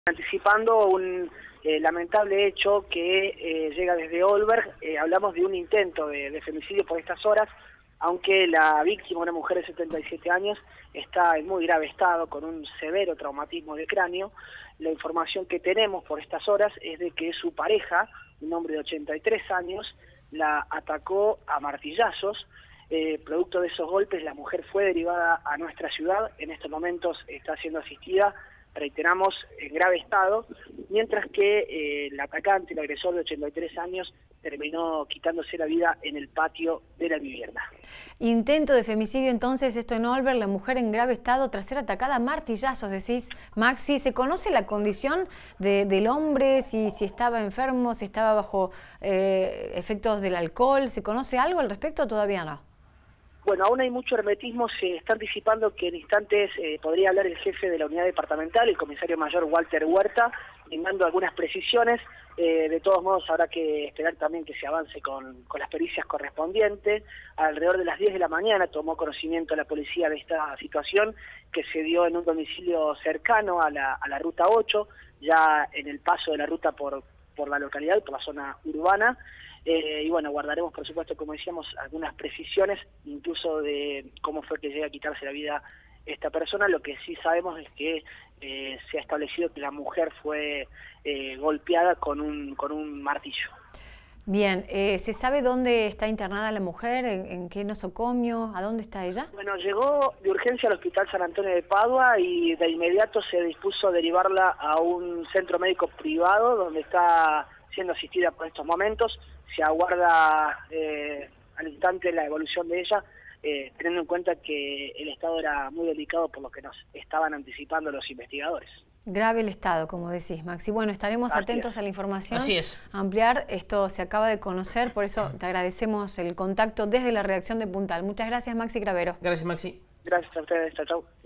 Anticipando un lamentable hecho que llega desde Olberg, hablamos de un intento de femicidio por estas horas, aunque la víctima, una mujer de 77 años, está en muy grave estado, con un severo traumatismo de cráneo. La información que tenemos por estas horas es de que su pareja, un hombre de 83 años, la atacó a martillazos. Producto de esos golpes, la mujer fue derivada a nuestra ciudad. En estos momentos está siendo asistida, reiteramos, en grave estado, mientras que el atacante, el agresor de 83 años, terminó quitándose la vida en el patio de la vivienda. Intento de femicidio entonces, esto en Olberg, la mujer en grave estado tras ser atacada a martillazos, decís, Maxi. ¿Se conoce la condición del hombre, si estaba enfermo, si estaba bajo efectos del alcohol? ¿Se conoce algo al respecto o todavía no? Bueno, aún hay mucho hermetismo. Se está anticipando que en instantes podría hablar el jefe de la unidad departamental, el comisario mayor Walter Huerta, brindando algunas precisiones. De todos modos, habrá que esperar también que se avance con las pericias correspondientes. Alrededor de las 10 de la mañana tomó conocimiento la policía de esta situación, que se dio en un domicilio cercano a la ruta 8, ya en el paso de la ruta por la localidad, por la zona urbana. Y bueno, guardaremos, por supuesto, como decíamos, algunas precisiones, incluso de cómo fue que llega a quitarse la vida esta persona. Lo que sí sabemos es que se ha establecido que la mujer fue golpeada con un martillo. Bien, ¿se sabe dónde está internada la mujer? ¿En qué nosocomio? ¿A dónde está ella? Bueno, llegó de urgencia al Hospital San Antonio de Padua y de inmediato se dispuso a derivarla a un centro médico privado donde está siendo asistida por estos momentos. Se aguarda al instante la evolución de ella, teniendo en cuenta que el estado era muy delicado por lo que nos estaban anticipando los investigadores. Grave el estado, como decís, Maxi. Bueno, estaremos atentos a la información. Así es. Ampliar, esto se acaba de conocer, por eso te agradecemos el contacto desde la redacción de Puntal. Muchas gracias, Maxi Cravero. Gracias, Maxi. Gracias a ustedes, chau.